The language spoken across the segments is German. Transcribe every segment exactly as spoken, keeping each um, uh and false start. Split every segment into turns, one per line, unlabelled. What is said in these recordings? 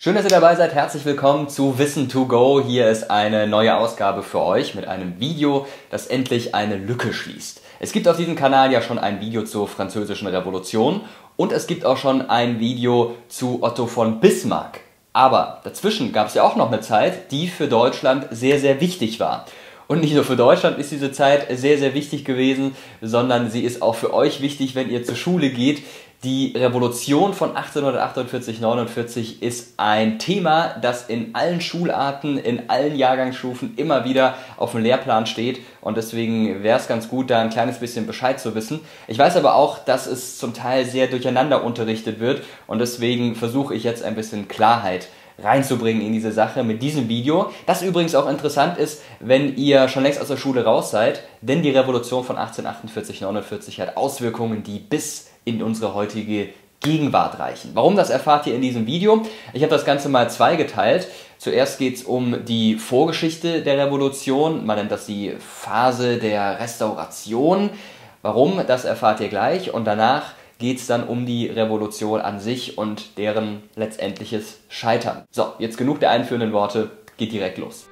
Schön, dass ihr dabei seid. Herzlich willkommen zu Wissen to go. Hier ist eine neue Ausgabe für euch mit einem Video, das endlich eine Lücke schließt. Es gibt auf diesem Kanal ja schon ein Video zur Französischen Revolution und es gibt auch schon ein Video zu Otto von Bismarck. Aber dazwischen gab es ja auch noch eine Zeit, die für Deutschland sehr, sehr wichtig war. Und nicht nur für Deutschland ist diese Zeit sehr, sehr wichtig gewesen, sondern sie ist auch für euch wichtig, wenn ihr zur Schule geht. Die Revolution von achtzehnhundertachtundvierzig neunundvierzig ist ein Thema, das in allen Schularten, in allen Jahrgangsstufen immer wieder auf dem Lehrplan steht. Und deswegen wäre es ganz gut, da ein kleines bisschen Bescheid zu wissen. Ich weiß aber auch, dass es zum Teil sehr durcheinander unterrichtet wird. Und deswegen versuche ich jetzt ein bisschen Klarheit reinzubringen in diese Sache mit diesem Video. Das übrigens auch interessant ist, wenn ihr schon längst aus der Schule raus seid, denn die Revolution von achtzehnhundertachtundvierzig neunundvierzig hat Auswirkungen, die bis in unsere heutige Gegenwart reichen. Warum, das erfahrt ihr in diesem Video. Ich habe das Ganze mal zweigeteilt. Zuerst geht es um die Vorgeschichte der Revolution. Man nennt das die Phase der Restauration. Warum, das erfahrt ihr gleich. Und danach geht es dann um die Revolution an sich und deren letztendliches Scheitern. So, jetzt genug der einführenden Worte, geht direkt los.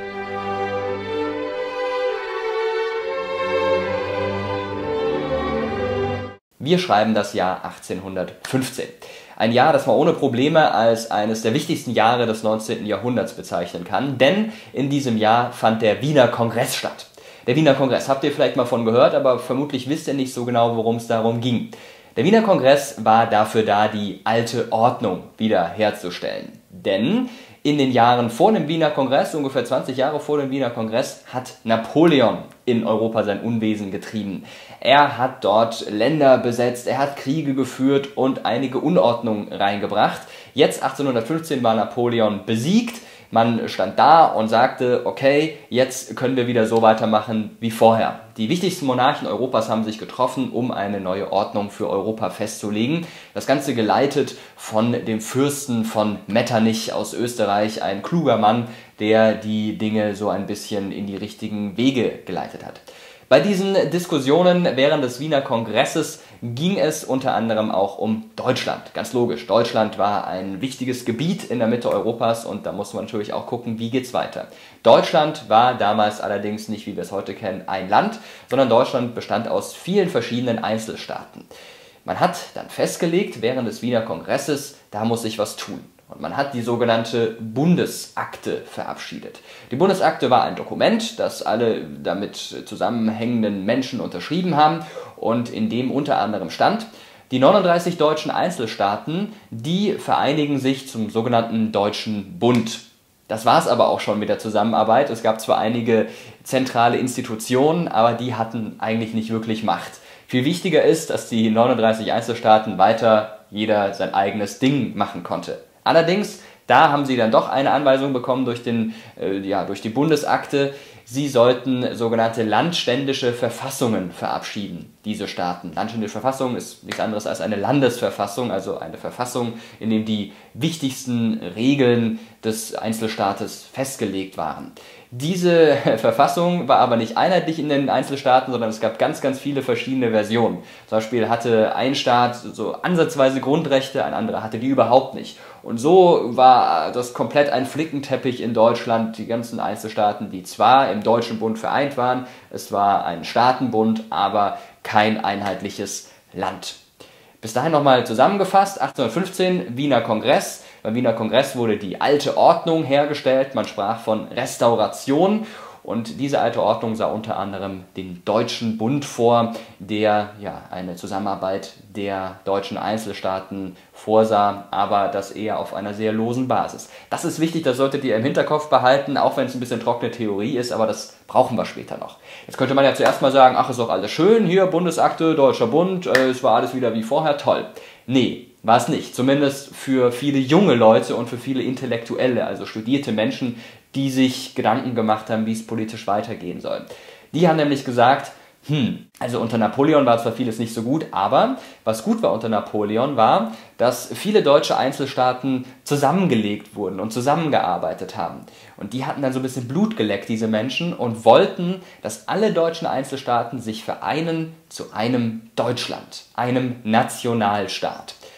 Wir schreiben das Jahr achtzehnhundertfünfzehn. Ein Jahr, das man ohne Probleme als eines der wichtigsten Jahre des neunzehnten Jahrhunderts bezeichnen kann, denn in diesem Jahr fand der Wiener Kongress statt. Der Wiener Kongress, habt ihr vielleicht mal von gehört, aber vermutlich wisst ihr nicht so genau, worum es darum ging. Der Wiener Kongress war dafür da, die alte Ordnung wiederherzustellen. Denn in den Jahren vor dem Wiener Kongress, ungefähr zwanzig Jahre vor dem Wiener Kongress, hat Napoleon in Europa sein Unwesen getrieben. Er hat dort Länder besetzt, er hat Kriege geführt und einige Unordnung reingebracht. Jetzt, achtzehnhundertfünfzehn, war Napoleon besiegt. Man stand da und sagte, okay, jetzt können wir wieder so weitermachen wie vorher. Die wichtigsten Monarchen Europas haben sich getroffen, um eine neue Ordnung für Europa festzulegen. Das Ganze geleitet von dem Fürsten von Metternich aus Österreich, ein kluger Mann, der die Dinge so ein bisschen in die richtigen Wege geleitet hat. Bei diesen Diskussionen während des Wiener Kongresses ging es unter anderem auch um Deutschland. Ganz logisch, Deutschland war ein wichtiges Gebiet in der Mitte Europas und da muss man natürlich auch gucken, wie geht's weiter. Deutschland war damals allerdings nicht, wie wir es heute kennen, ein Land, sondern Deutschland bestand aus vielen verschiedenen Einzelstaaten. Man hat dann festgelegt während des Wiener Kongresses, da muss sich was tun. Und man hat die sogenannte Bundesakte verabschiedet. Die Bundesakte war ein Dokument, das alle damit zusammenhängenden Menschen unterschrieben haben und in dem unter anderem stand, die neununddreißig deutschen Einzelstaaten, die vereinigen sich zum sogenannten Deutschen Bund. Das war es aber auch schon mit der Zusammenarbeit. Es gab zwar einige zentrale Institutionen, aber die hatten eigentlich nicht wirklich Macht. Viel wichtiger ist, dass die neununddreißig Einzelstaaten weiter jeder sein eigenes Ding machen konnte. Allerdings, da haben sie dann doch eine Anweisung bekommen durch, den, äh, ja, durch die Bundesakte. Sie sollten sogenannte landständische Verfassungen verabschieden, diese Staaten. Landständische Verfassung ist nichts anderes als eine Landesverfassung, also eine Verfassung, in der die wichtigsten Regeln des Einzelstaates festgelegt waren. Diese Verfassung war aber nicht einheitlich in den Einzelstaaten, sondern es gab ganz, ganz viele verschiedene Versionen. Zum Beispiel hatte ein Staat so ansatzweise Grundrechte, ein anderer hatte die überhaupt nicht. Und so war das komplett ein Flickenteppich in Deutschland, die ganzen Einzelstaaten, die zwar im Deutschen Bund vereint waren, es war ein Staatenbund, aber kein einheitliches Land. Bis dahin nochmal zusammengefasst, achtzehnhundertfünfzehn, Wiener Kongress. Beim Wiener Kongress wurde die alte Ordnung hergestellt, man sprach von Restauration und diese alte Ordnung sah unter anderem den Deutschen Bund vor, der ja eine Zusammenarbeit der deutschen Einzelstaaten vorsah, aber das eher auf einer sehr losen Basis. Das ist wichtig, das solltet ihr im Hinterkopf behalten, auch wenn es ein bisschen trockene Theorie ist, aber das brauchen wir später noch. Jetzt könnte man ja zuerst mal sagen, ach, ist doch alles schön, hier Bundesakte, Deutscher Bund, äh, es war alles wieder wie vorher, toll. Nee, war es nicht. Zumindest für viele junge Leute und für viele Intellektuelle, also studierte Menschen, die sich Gedanken gemacht haben, wie es politisch weitergehen soll. Die haben nämlich gesagt, hm, also unter Napoleon war zwar vieles nicht so gut, aber was gut war unter Napoleon war, dass viele deutsche Einzelstaaten zusammengelegt wurden und zusammengearbeitet haben. Und die hatten dann so ein bisschen Blut geleckt, diese Menschen, und wollten, dass alle deutschen Einzelstaaten sich vereinen zu einem Deutschland, einem Nationalstaat.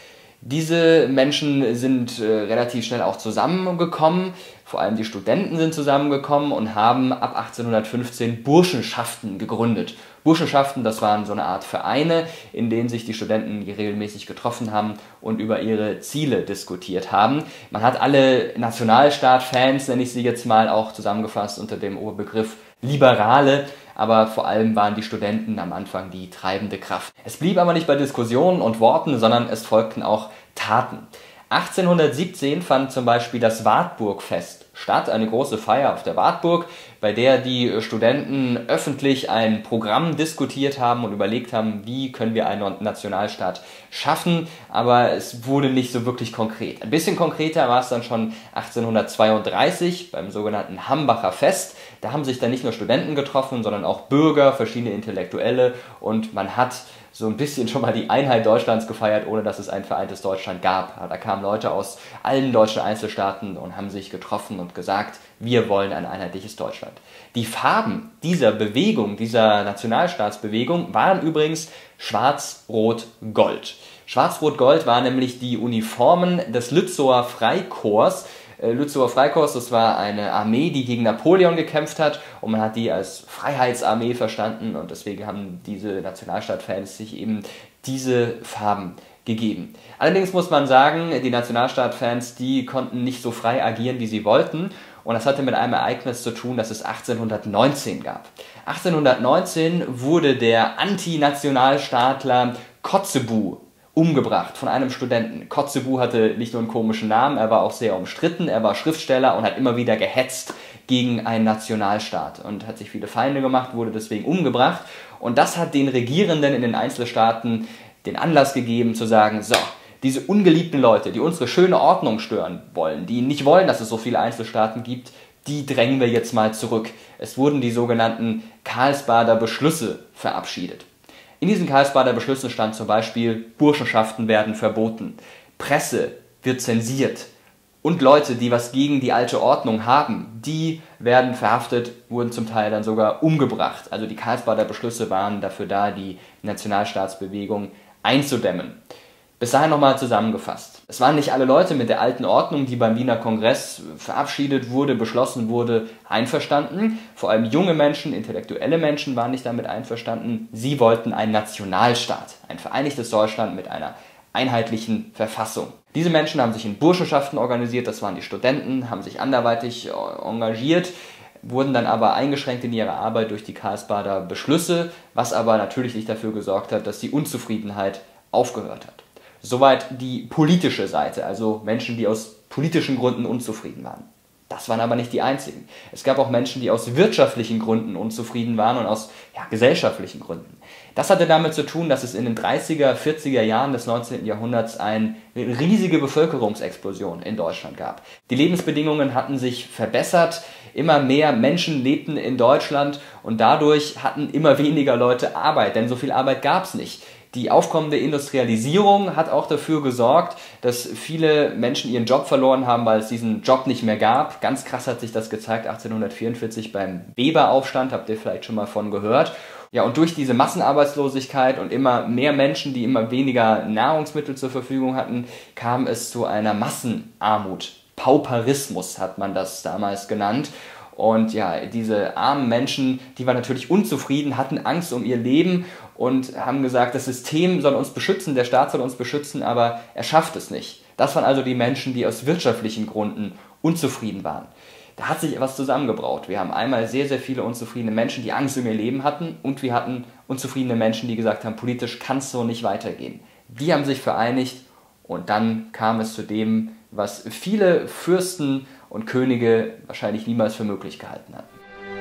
Diese Menschen sind äh, relativ schnell auch zusammengekommen, vor allem die Studenten sind zusammengekommen und haben ab achtzehnhundertfünfzehn Burschenschaften gegründet. Burschenschaften, das waren so eine Art Vereine, in denen sich die Studenten regelmäßig getroffen haben und über ihre Ziele diskutiert haben. Man hat alle Nationalstaat-Fans, nenne ich sie jetzt mal, auch zusammengefasst unter dem Oberbegriff Liberale, aber vor allem waren die Studenten am Anfang die treibende Kraft. Es blieb aber nicht bei Diskussionen und Worten, sondern es folgten auch Taten. achtzehnhundertsiebzehn fand zum Beispiel das Wartburgfest statt, eine große Feier auf der Wartburg, bei der die Studenten öffentlich ein Programm diskutiert haben und überlegt haben, wie können wir einen Nationalstaat schaffen, aber es wurde nicht so wirklich konkret. Ein bisschen konkreter war es dann schon achtzehnhundertzweiunddreißig beim sogenannten Hambacher Fest. Da haben sich dann nicht nur Studenten getroffen, sondern auch Bürger, verschiedene Intellektuelle und man hat so ein bisschen schon mal die Einheit Deutschlands gefeiert, ohne dass es ein vereintes Deutschland gab. Da kamen Leute aus allen deutschen Einzelstaaten und haben sich getroffen und gesagt, wir wollen ein einheitliches Deutschland. Die Farben dieser Bewegung, dieser Nationalstaatsbewegung, waren übrigens Schwarz, Rot, Gold. Schwarz, Rot, Gold waren nämlich die Uniformen des Lützower Freikorps. Lützower Freikorps, das war eine Armee, die gegen Napoleon gekämpft hat und man hat die als Freiheitsarmee verstanden und deswegen haben diese Nationalstaat-Fans sich eben diese Farben gegeben. Allerdings muss man sagen, die Nationalstaat-Fans, die konnten nicht so frei agieren, wie sie wollten und das hatte mit einem Ereignis zu tun, das es achtzehnhundertneunzehn gab. achtzehnhundertneunzehn wurde der Antinationalstaatler Kotzebue umgebracht von einem Studenten. Kotzebue hatte nicht nur einen komischen Namen, er war auch sehr umstritten, er war Schriftsteller und hat immer wieder gehetzt gegen einen Nationalstaat und hat sich viele Feinde gemacht, wurde deswegen umgebracht und das hat den Regierenden in den Einzelstaaten den Anlass gegeben zu sagen, so, diese ungeliebten Leute, die unsere schöne Ordnung stören wollen, die nicht wollen, dass es so viele Einzelstaaten gibt, die drängen wir jetzt mal zurück. Es wurden die sogenannten Karlsbader Beschlüsse verabschiedet. In diesen Karlsbader Beschlüssen stand zum Beispiel, Burschenschaften werden verboten, Presse wird zensiert und Leute, die was gegen die alte Ordnung haben, die werden verhaftet, wurden zum Teil dann sogar umgebracht. Also die Karlsbader Beschlüsse waren dafür da, die Nationalstaatsbewegung einzudämmen. Bis dahin nochmal zusammengefasst. Es waren nicht alle Leute mit der alten Ordnung, die beim Wiener Kongress verabschiedet wurde, beschlossen wurde, einverstanden. Vor allem junge Menschen, intellektuelle Menschen waren nicht damit einverstanden. Sie wollten einen Nationalstaat, ein vereinigtes Deutschland mit einer einheitlichen Verfassung. Diese Menschen haben sich in Burschenschaften organisiert, das waren die Studenten, haben sich anderweitig engagiert, wurden dann aber eingeschränkt in ihrer Arbeit durch die Karlsbader Beschlüsse, was aber natürlich nicht dafür gesorgt hat, dass die Unzufriedenheit aufgehört hat. Soweit die politische Seite, also Menschen, die aus politischen Gründen unzufrieden waren. Das waren aber nicht die einzigen. Es gab auch Menschen, die aus wirtschaftlichen Gründen unzufrieden waren und aus ja, gesellschaftlichen Gründen. Das hatte damit zu tun, dass es in den dreißiger, vierziger Jahren des neunzehnten Jahrhunderts eine riesige Bevölkerungsexplosion in Deutschland gab. Die Lebensbedingungen hatten sich verbessert, immer mehr Menschen lebten in Deutschland und dadurch hatten immer weniger Leute Arbeit, denn so viel Arbeit gab es nicht. Die aufkommende Industrialisierung hat auch dafür gesorgt, dass viele Menschen ihren Job verloren haben, weil es diesen Job nicht mehr gab. Ganz krass hat sich das gezeigt achtzehnhundertvierundvierzig beim Weberaufstand, habt ihr vielleicht schon mal von gehört. Ja, und durch diese Massenarbeitslosigkeit und immer mehr Menschen, die immer weniger Nahrungsmittel zur Verfügung hatten, kam es zu einer Massenarmut. Pauperismus hat man das damals genannt. Und ja, diese armen Menschen, die waren natürlich unzufrieden, hatten Angst um ihr Leben und haben gesagt, das System soll uns beschützen, der Staat soll uns beschützen, aber er schafft es nicht. Das waren also die Menschen, die aus wirtschaftlichen Gründen unzufrieden waren. Da hat sich etwas zusammengebraut. Wir haben einmal sehr, sehr viele unzufriedene Menschen, die Angst um ihr Leben hatten und wir hatten unzufriedene Menschen, die gesagt haben, politisch kann es so nicht weitergehen. Die haben sich vereinigt und dann kam es zu dem, was viele Fürsten und Könige wahrscheinlich niemals für möglich gehalten hatten.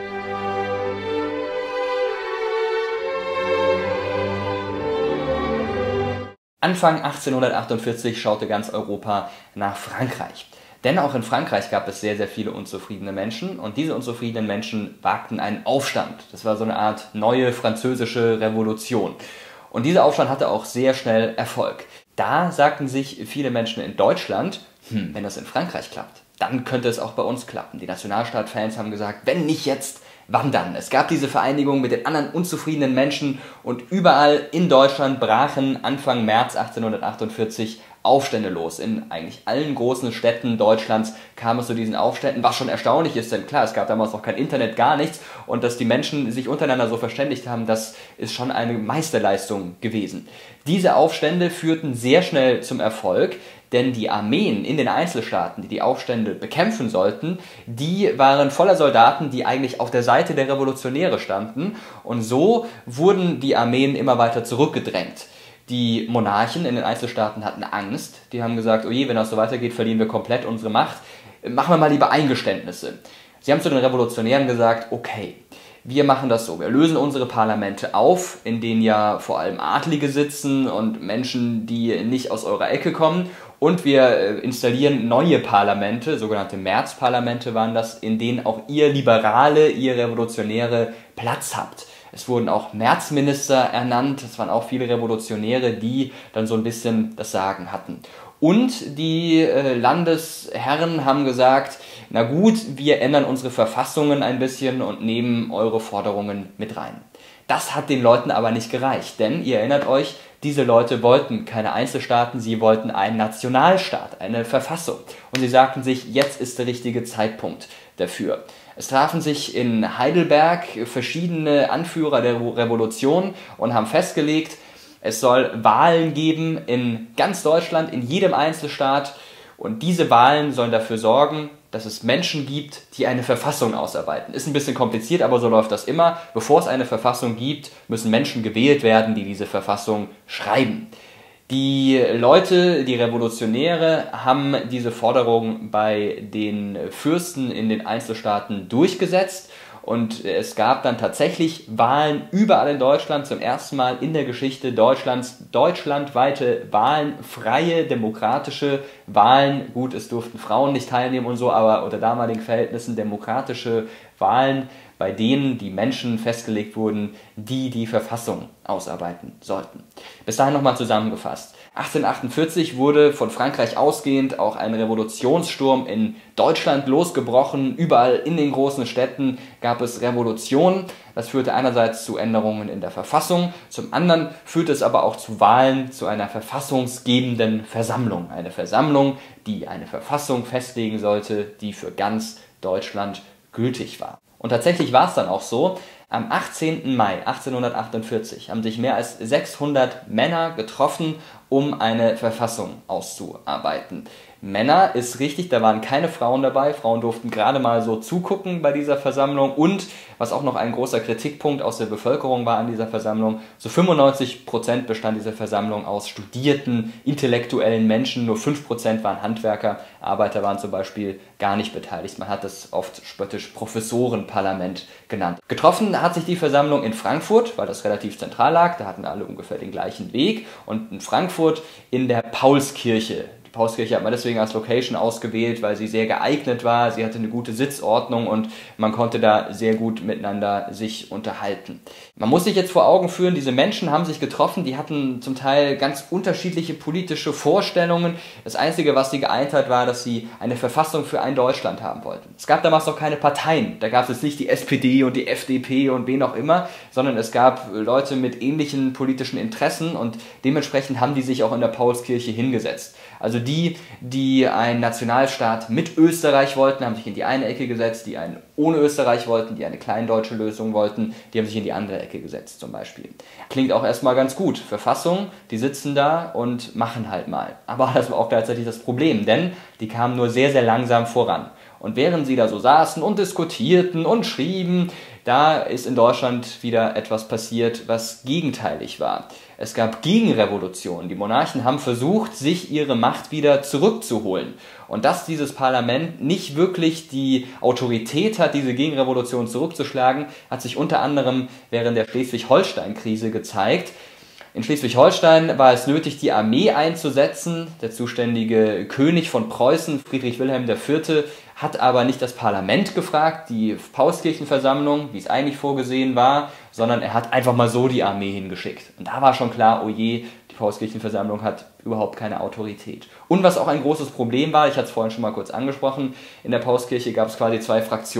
Anfang achtzehnhundertachtundvierzig schaute ganz Europa nach Frankreich. Denn auch in Frankreich gab es sehr, sehr viele unzufriedene Menschen und diese unzufriedenen Menschen wagten einen Aufstand. Das war so eine Art neue französische Revolution. Und dieser Aufstand hatte auch sehr schnell Erfolg. Da sagten sich viele Menschen in Deutschland, hm, wenn das in Frankreich klappt, dann könnte es auch bei uns klappen. Die Nationalstaat-Fans haben gesagt, wenn nicht jetzt, wann dann? Es gab diese Vereinigung mit den anderen unzufriedenen Menschen und überall in Deutschland brachen Anfang März achtzehnhundertachtundvierzig Aufstände los. In eigentlich allen großen Städten Deutschlands kam es zu diesen Aufständen, was schon erstaunlich ist, denn klar, es gab damals noch kein Internet, gar nichts, und dass die Menschen sich untereinander so verständigt haben, das ist schon eine Meisterleistung gewesen. Diese Aufstände führten sehr schnell zum Erfolg, denn die Armeen in den Einzelstaaten, die die Aufstände bekämpfen sollten, die waren voller Soldaten, die eigentlich auf der Seite der Revolutionäre standen, und so wurden die Armeen immer weiter zurückgedrängt. Die Monarchen in den Einzelstaaten hatten Angst, die haben gesagt, oh je, wenn das so weitergeht, verlieren wir komplett unsere Macht, machen wir mal lieber Eingeständnisse. Sie haben zu den Revolutionären gesagt, okay, wir machen das so, wir lösen unsere Parlamente auf, in denen ja vor allem Adlige sitzen und Menschen, die nicht aus eurer Ecke kommen, und wir installieren neue Parlamente, sogenannte Märzparlamente waren das, in denen auch ihr Liberale, ihr Revolutionäre Platz habt. Es wurden auch Märzminister ernannt, es waren auch viele Revolutionäre, die dann so ein bisschen das Sagen hatten. Und die äh, Landesherren haben gesagt, na gut, wir ändern unsere Verfassungen ein bisschen und nehmen eure Forderungen mit rein. Das hat den Leuten aber nicht gereicht, denn ihr erinnert euch, diese Leute wollten keine Einzelstaaten, sie wollten einen Nationalstaat, eine Verfassung. Und sie sagten sich, jetzt ist der richtige Zeitpunkt dafür. Es trafen sich in Heidelberg verschiedene Anführer der Revolution und haben festgelegt, es soll Wahlen geben in ganz Deutschland, in jedem Einzelstaat, und diese Wahlen sollen dafür sorgen, dass es Menschen gibt, die eine Verfassung ausarbeiten. Ist ein bisschen kompliziert, aber so läuft das immer. Bevor es eine Verfassung gibt, müssen Menschen gewählt werden, die diese Verfassung schreiben. Die Leute, die Revolutionäre, haben diese Forderung bei den Fürsten in den Einzelstaaten durchgesetzt. Und es gab dann tatsächlich Wahlen überall in Deutschland, zum ersten Mal in der Geschichte Deutschlands, deutschlandweite Wahlen, freie, demokratische Wahlen. Gut, es durften Frauen nicht teilnehmen und so, aber unter damaligen Verhältnissen demokratische Wahlen, bei denen die Menschen festgelegt wurden, die die Verfassung ausarbeiten sollten. Bis dahin nochmal zusammengefasst. achtzehnhundertachtundvierzig wurde von Frankreich ausgehend auch ein Revolutionssturm in Deutschland losgebrochen. Überall in den großen Städten gab es Revolutionen. Das führte einerseits zu Änderungen in der Verfassung, zum anderen führte es aber auch zu Wahlen, zu einer verfassungsgebenden Versammlung. Eine Versammlung, die eine Verfassung festlegen sollte, die für ganz Deutschland gültig war. Und tatsächlich war es dann auch so, am achtzehnten Mai achtzehnhundertachtundvierzig haben sich mehr als sechshundert Männer getroffen, um eine Verfassung auszuarbeiten. Männer ist richtig, da waren keine Frauen dabei, Frauen durften gerade mal so zugucken bei dieser Versammlung, und was auch noch ein großer Kritikpunkt aus der Bevölkerung war an dieser Versammlung, so fünfundneunzig Prozent bestand diese Versammlung aus studierten, intellektuellen Menschen, nur fünf Prozent waren Handwerker, Arbeiter waren zum Beispiel gar nicht beteiligt, man hat das oft spöttisch Professorenparlament genannt. Getroffen hat sich die Versammlung in Frankfurt, weil das relativ zentral lag, da hatten alle ungefähr den gleichen Weg, und in Frankfurt in der Paulskirche. Die Paulskirche hat man deswegen als Location ausgewählt, weil sie sehr geeignet war, sie hatte eine gute Sitzordnung und man konnte da sehr gut miteinander sich unterhalten. Man muss sich jetzt vor Augen führen, diese Menschen haben sich getroffen, die hatten zum Teil ganz unterschiedliche politische Vorstellungen. Das Einzige, was sie geeint hat, war, dass sie eine Verfassung für ein Deutschland haben wollten. Es gab damals noch keine Parteien, da gab es jetzt nicht die S P D und die F D P und wen auch immer, sondern es gab Leute mit ähnlichen politischen Interessen, und dementsprechend haben die sich auch in der Paulskirche hingesetzt. Also die, die einen Nationalstaat mit Österreich wollten, haben sich in die eine Ecke gesetzt, die einen ohne Österreich wollten, die eine kleindeutsche Lösung wollten, die haben sich in die andere Ecke gesetzt zum Beispiel. Klingt auch erstmal ganz gut. Verfassung, die sitzen da und machen halt mal. Aber das war auch gleichzeitig das Problem, denn die kamen nur sehr, sehr langsam voran. Und während sie da so saßen und diskutierten und schrieben, da ist in Deutschland wieder etwas passiert, was gegenteilig war. Es gab Gegenrevolutionen. Die Monarchen haben versucht, sich ihre Macht wieder zurückzuholen. Und dass dieses Parlament nicht wirklich die Autorität hat, diese Gegenrevolution zurückzuschlagen, hat sich unter anderem während der Schleswig-Holstein-Krise gezeigt. In Schleswig-Holstein war es nötig, die Armee einzusetzen. Der zuständige König von Preußen, Friedrich Wilhelm der Vierte, hat aber nicht das Parlament gefragt, die Paulskirchenversammlung, wie es eigentlich vorgesehen war, sondern er hat einfach mal so die Armee hingeschickt. Und da war schon klar, oh je, die Paulskirchenversammlung hat überhaupt keine Autorität. Und was auch ein großes Problem war, ich hatte es vorhin schon mal kurz angesprochen, in der Paulskirche gab es quasi zwei Fraktionen.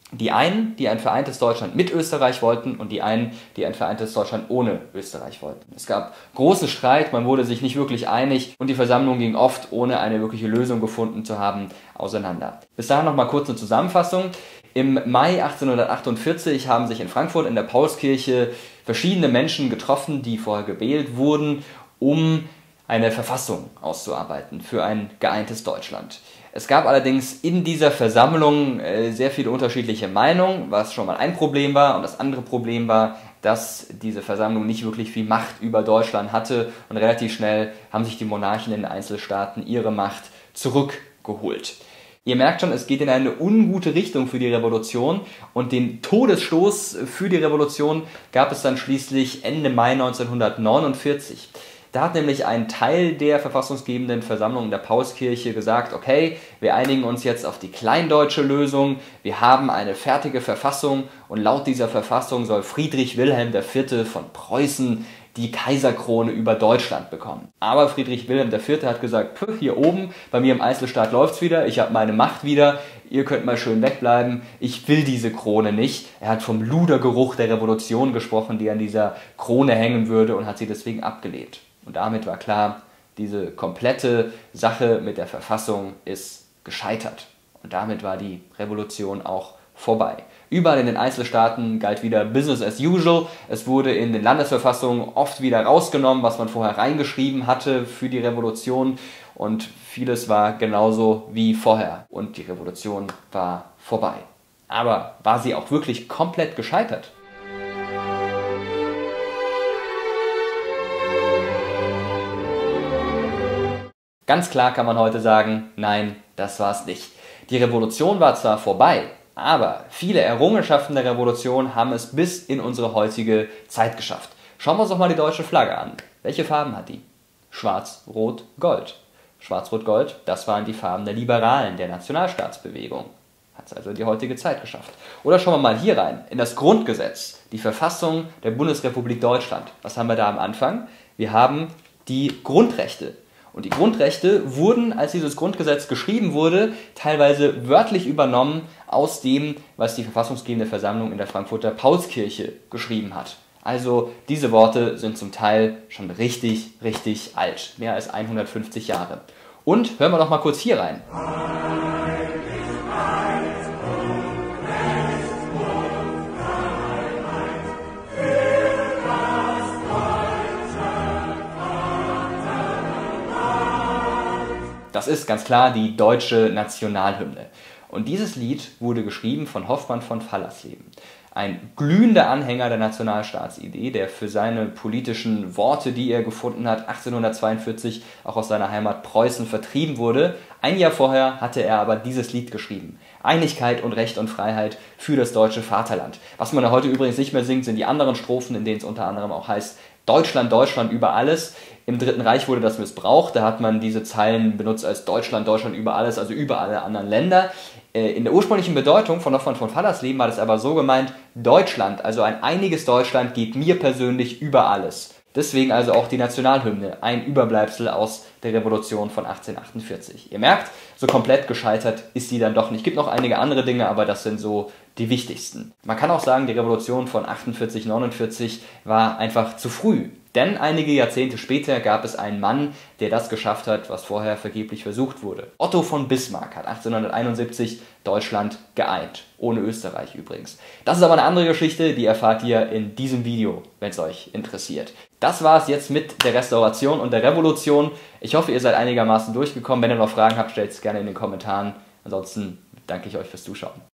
Die einen, die ein vereintes Deutschland mit Österreich wollten und die einen, die ein vereintes Deutschland ohne Österreich wollten. Es gab großen Streit, man wurde sich nicht wirklich einig und die Versammlung ging oft, ohne eine wirkliche Lösung gefunden zu haben, auseinander. Bis dahin noch mal kurz eine Zusammenfassung. Im Mai achtzehnhundertachtundvierzig haben sich in Frankfurt in der Paulskirche verschiedene Menschen getroffen, die vorher gewählt wurden, um eine Verfassung auszuarbeiten für ein geeintes Deutschland. Es gab allerdings in dieser Versammlung äh, sehr viele unterschiedliche Meinungen, was schon mal ein Problem war. Und das andere Problem war, dass diese Versammlung nicht wirklich viel Macht über Deutschland hatte und relativ schnell haben sich die Monarchen in den Einzelstaaten ihre Macht zurückgeholt. Ihr merkt schon, es geht in eine ungute Richtung für die Revolution und den Todesstoß für die Revolution gab es dann schließlich Ende Mai neunzehnhundertneunundvierzig. Da hat nämlich ein Teil der verfassungsgebenden Versammlung in der Paulskirche gesagt, okay, wir einigen uns jetzt auf die kleindeutsche Lösung, wir haben eine fertige Verfassung und laut dieser Verfassung soll Friedrich Wilhelm der Vierte von Preußen die Kaiserkrone über Deutschland bekommen. Aber Friedrich Wilhelm der Vierte hat gesagt, hier oben, bei mir im Einzelstaat läuft's wieder, ich habe meine Macht wieder, ihr könnt mal schön wegbleiben, ich will diese Krone nicht. Er hat vom Ludergeruch der Revolution gesprochen, die an dieser Krone hängen würde und hat sie deswegen abgelehnt. Und damit war klar, diese komplette Sache mit der Verfassung ist gescheitert. Und damit war die Revolution auch vorbei. Überall in den Einzelstaaten galt wieder Business as usual. Es wurde in den Landesverfassungen oft wieder rausgenommen, was man vorher reingeschrieben hatte für die Revolution. Und vieles war genauso wie vorher. Und die Revolution war vorbei. Aber war sie auch wirklich komplett gescheitert? Ganz klar kann man heute sagen, nein, das war es nicht. Die Revolution war zwar vorbei, aber viele Errungenschaften der Revolution haben es bis in unsere heutige Zeit geschafft. Schauen wir uns doch mal die deutsche Flagge an. Welche Farben hat die? Schwarz, Rot, Gold. Schwarz, Rot, Gold, das waren die Farben der Liberalen, der Nationalstaatsbewegung. Hat es also die heutige Zeit geschafft. Oder schauen wir mal hier rein, in das Grundgesetz, die Verfassung der Bundesrepublik Deutschland. Was haben wir da am Anfang? Wir haben die Grundrechte. Und die Grundrechte wurden, als dieses Grundgesetz geschrieben wurde, teilweise wörtlich übernommen aus dem, was die verfassungsgebende Versammlung in der Frankfurter Paulskirche geschrieben hat. Also diese Worte sind zum Teil schon richtig, richtig alt, mehr als hundertfünfzig Jahre. Und hören wir doch mal kurz hier rein. Das ist ganz klar die deutsche Nationalhymne. Und dieses Lied wurde geschrieben von Hoffmann von Fallersleben. Ein glühender Anhänger der Nationalstaatsidee, der für seine politischen Worte, die er gefunden hat, achtzehnhundertzweiundvierzig auch aus seiner Heimat Preußen vertrieben wurde. Ein Jahr vorher hatte er aber dieses Lied geschrieben. Einigkeit und Recht und Freiheit für das deutsche Vaterland. Was man heute übrigens nicht mehr singt, sind die anderen Strophen, in denen es unter anderem auch heißt, Deutschland, Deutschland über alles. Im Dritten Reich wurde das missbraucht, da hat man diese Zeilen benutzt als Deutschland, Deutschland über alles, also über alle anderen Länder. In der ursprünglichen Bedeutung von Hoffmann von Fallersleben war das aber so gemeint, Deutschland, also ein einiges Deutschland, geht mir persönlich über alles. Deswegen also auch die Nationalhymne, ein Überbleibsel aus der Revolution von achtzehnhundertachtundvierzig. Ihr merkt, so komplett gescheitert ist sie dann doch nicht. Es gibt noch einige andere Dinge, aber das sind so die wichtigsten. Man kann auch sagen, die Revolution von achtundvierzig neunundvierzig war einfach zu früh. Denn einige Jahrzehnte später gab es einen Mann, der das geschafft hat, was vorher vergeblich versucht wurde. Otto von Bismarck hat achtzehnhunderteinundsiebzig Deutschland geeint. Ohne Österreich übrigens. Das ist aber eine andere Geschichte, die erfahrt ihr in diesem Video, wenn es euch interessiert. Das war es jetzt mit der Restauration und der Revolution. Ich hoffe, ihr seid einigermaßen durchgekommen. Wenn ihr noch Fragen habt, stellt es gerne in den Kommentaren. Ansonsten danke ich euch fürs Zuschauen.